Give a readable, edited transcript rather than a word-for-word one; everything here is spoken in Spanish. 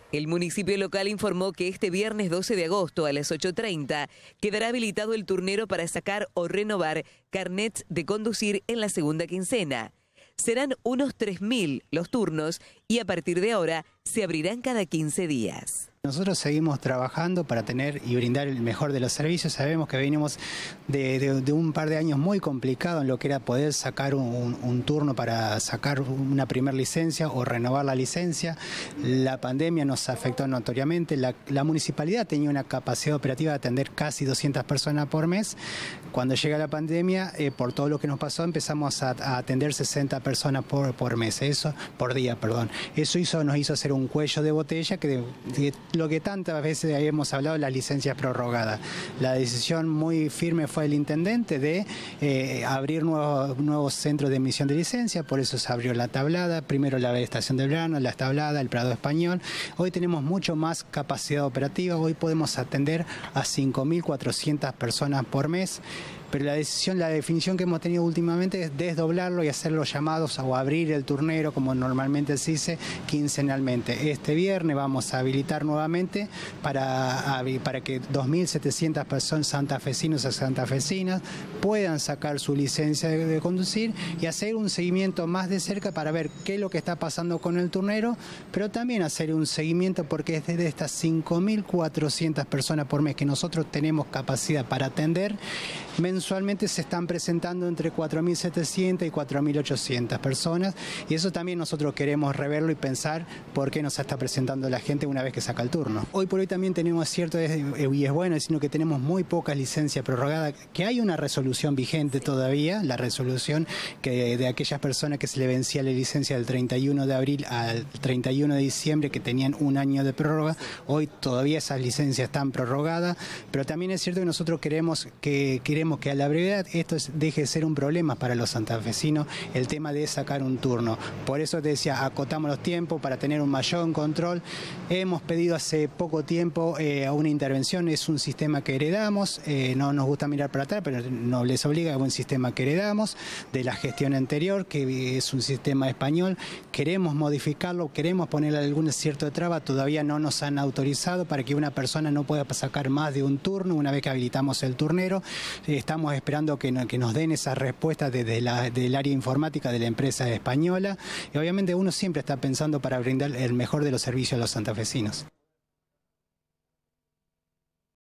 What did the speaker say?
El municipio local informó que este viernes 12 de agosto a las 8:30 quedará habilitado el turnero para sacar o renovar carnets de conducir en la segunda quincena. Serán unos 3.000 los turnos y a partir de ahora se abrirán cada 15 días. Nosotros seguimos trabajando para tener y brindar el mejor de los servicios. Sabemos que venimos de un par de años muy complicado en lo que era poder sacar un turno para sacar una primera licencia o renovar la licencia. La pandemia nos afectó notoriamente. La municipalidad tenía una capacidad operativa de atender casi 200 personas por mes. Cuando llega la pandemia, por todo lo que nos pasó, empezamos a atender 60 personas por mes, por día. Eso nos hizo hacer un cuello de botella que lo que tantas veces habíamos hablado, las licencias prorrogadas. La decisión muy firme fue del intendente de abrir nuevos centros de emisión de licencia, por eso se abrió la tablada, primero la estación del verano, la tablada, el Prado Español. Hoy tenemos mucho más capacidad operativa, hoy podemos atender a 5.400 personas por mes. Pero la definición que hemos tenido últimamente es desdoblarlo y hacer los llamados o abrir el turnero, como normalmente se dice, quincenalmente. Este viernes vamos a habilitar nuevamente para que 2.700 personas santafesinos y santafesinas puedan sacar su licencia de conducir y hacer un seguimiento más de cerca para ver qué es lo que está pasando con el turnero, pero también hacer un seguimiento porque es de estas 5.400 personas por mes que nosotros tenemos capacidad para atender. Mensualmente se están presentando entre 4.700 y 4.800 personas y eso también nosotros queremos reverlo y pensar por qué nos está presentando la gente una vez que saca el turno. Hoy por hoy también tenemos y es bueno, sino que tenemos muy pocas licencias prorrogadas, que hay una resolución vigente todavía, la resolución de aquellas personas que se le vencía la licencia del 31 de abril al 31 de diciembre que tenían un año de prórroga. Hoy todavía esas licencias están prorrogadas, pero también es cierto que nosotros queremos que a la brevedad esto deje de ser un problema para los santafesinos, el tema de sacar un turno. Por eso te decía, acotamos los tiempos para tener un mayor control. Hemos pedido hace poco tiempo una intervención, es un sistema que heredamos, no nos gusta mirar para atrás, pero no les obliga, es un sistema que heredamos de la gestión anterior, que es un sistema español. Queremos modificarlo, queremos ponerle algún cierto traba, todavía no nos han autorizado para que una persona no pueda sacar más de un turno una vez que habilitamos el turnero. Estamos esperando que nos den esas respuestas desde del área informática de la empresa española y obviamente uno siempre está pensando para brindar el mejor de los servicios a los santafesinos.